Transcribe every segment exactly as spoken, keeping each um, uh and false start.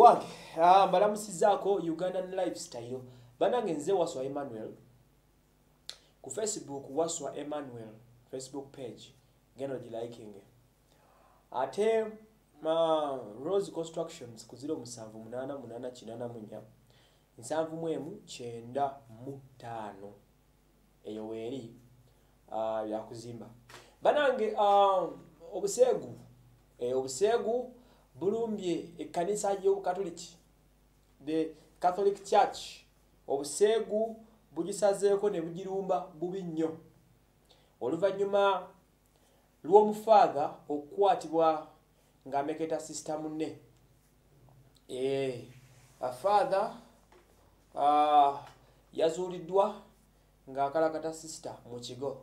Ewage ah mbalamusizako Ugandan lifestyle banange nze waswa Emmanuel ku Facebook waswa Emmanuel Facebook page geno di liking ate ma Rose Constructions ku zero musanvu munana munana kinana munya nsanvu mwemu kyenda mu ttaano eyo weri ah ya kuzimba banange ah obusegu e obusegu bulumbye ekanisa y'Obukatoliki the Catholic Church obusegu bugisazeeko ne bugirumba bubi nnyo oluvanyuma lw'omufaaga okukwatibwa ng'ameketa sister munne eh a father ah yazuuliddwa ng'akalakata sister mu kigo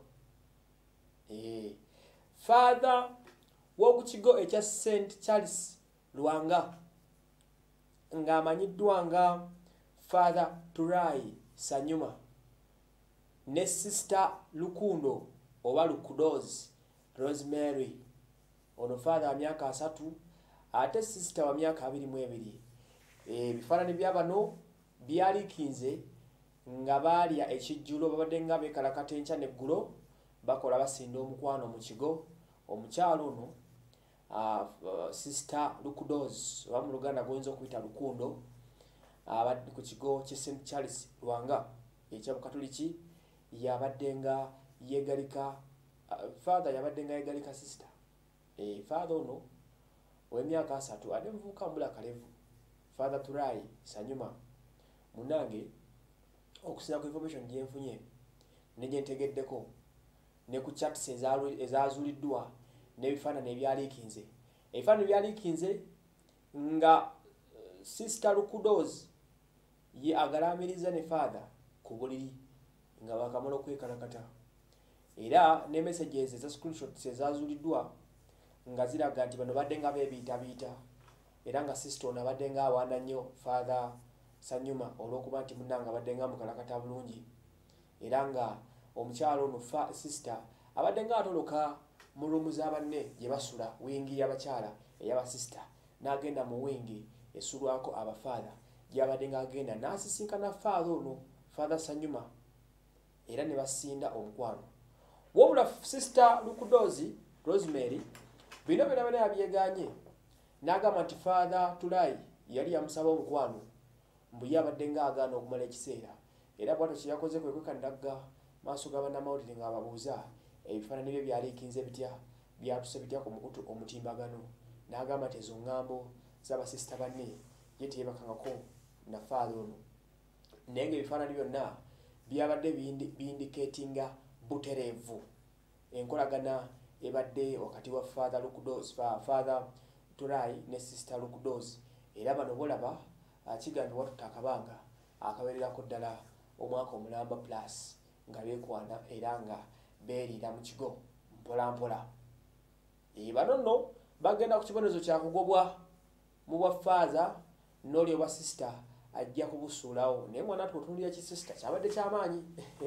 eh father w'oku kigo ekya Saint Charles Lwanga ng'amanyiddwa nga Father Turai Sanyuma ne sister Lukundo oba Lukudozi Rosemary ono father wa myaka asatu ate sister wa myaka abiri mu ebiri e bifaananyi bya bano byalikinze nga baalya ekijjulo babadde nga beekalakata enkya n'eggulo bakola basinda omukwano mu kigo omukyalo ono Uh, uh, sister Lukudozi wa mu Luganda goyinza okuyita Lukundo abadde ku kigo kye Saint Charles Lwanga ekya Bukatoliki yabadde nga yegalika uh, father yabadde nga yegalika sister eh father ono w'emyaka asatu ate mvuka mbula kalevu Father Turai Sanyuma munange okusina ku information gye nfunye ne gye ntegeddeko ne ku chats ezazuliddwa nebifaananyi ebyalikinze ebifaananyi byalikinze nga sister Lukudozi ye agalamiriza ne father ku buliri nga bakamala okwekalakata era ne messages eza screenshots ezazuliddwa nga ziraga nti bano badde nga beebiita biita era nga sister ono abadde nga awaana nnyo Father Sanyuma olw'okuba nti munnanga abadde nga mukalakata bulungi era nga omukyalo ono sister abadde nga atoloka mu rumu z'abanne gye basula wingi y'abakyala ey'abasista n'agenda mu wingi esulwako abafaada gy'abadde ng'agenda n'asisinkana faada ono Father Sanyuma era ne basinda omukwano wabula sister Lukudozi Rosemary bino byonna byonna yabyeganye n'agamba nti Father Turai yali yamusaba omukwano mbu ye abadde ng'agaana okumala ekiseera era bw'atyo kye yakoze kwe kwekanagga maaso g'abannamawulire ng'ababuuza ebifaananyi bye byalikinze bitya byatuse bitya ku mukutu omutimbagano n'agamba nti ezo ŋŋambo z'abasisita banne ye teyebakangako na faada ono naye ng'ebifaananyi byonna byabadde biyindikeetinga butereevu enkolagana ebadde wakati wa Father Lukudozi Father Turai ne sister Lukudozi era bano bolaba akigambye watuta akabanga akawererako ddala omwaka omulamba plus nga beekwana era nga beerira mu kigo mpola mpola e bano nno bagenda ku kibonezo kya kugobwa mu bwa father n'oli obwa sister ajja kubusuulawo naye mwana tutunulira kisista kyabadde kyamaanyi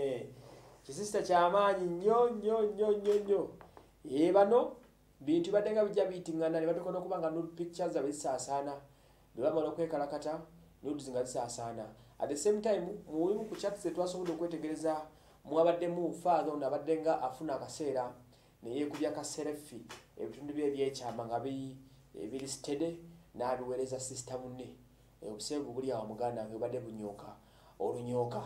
kisista kyamaanyi nnyo nnyo nnyo nnyo nnyo e bano bintu badde nga bijja biyitingana ne bateekwa n'okuba nga nude pictures zaabwe zisaasaana bwe bamala okwekalakata nudes nga zisaasaana at the same time mulimu ku chat ze twasobodde okwetegereza mwabaddemu father ono abadde nga afuna akaseera ne yeekubya kaserefi ebitundu bye ebyekyama nga biri stede n'abiweereza sister munne obuseegu buli awo muganda wange obadde bunyooka olunyooka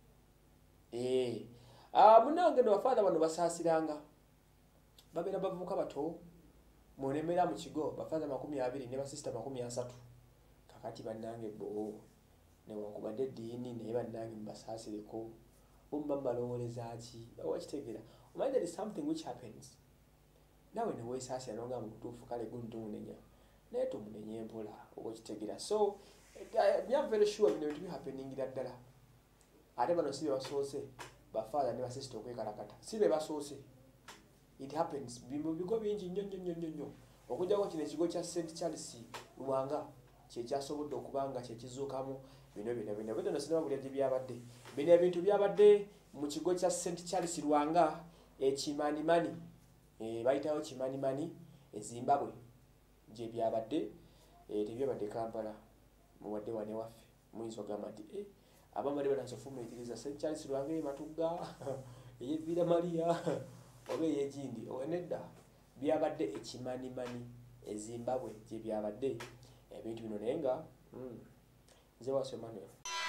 eh munange no bafather bano basaasiranga babeera bavubuka bato munemera mu kigo bafather makumi abiri ne basister makumi asatu kakati bannange bo ne wankubadde eddiini naye bannange mubasaasireko umba balowoleza ki wakitegera omanyi there is something which happens nawe ne weesaasira nonga mu butuufu kale guntumunenya naye tumunenye empola okitegera so I'm very sure bino bintu bihappeningira ddala ate bano si be basoose bafaada ne basisita okwekalakata si be basoose it happens mu bigo bingi nnyo nnyo nnyo nnyo okujjako kino ekigo kya Saint Charles Lwanga kyekyasobodde okuba nga kyekizuukamu bino bino bino bino sinaba buli byabadde bino ebintu byabadde mu kigo kya Saint Charles Lwanga ekimanimani e bayitawo kimanimani e Zimbabwe gye byabadde e tebyabadde Kampala muwadde wane waffe muyinza ogamba nti eh, abamu bali banasofumitiriza Saint Charles Lwange Matugga eyevira Maria oba eyegindi nedda byabadde ekimanimani ezimbabwe gye byabadde ebintu bino naye nga nze Wasswa Emmanuel.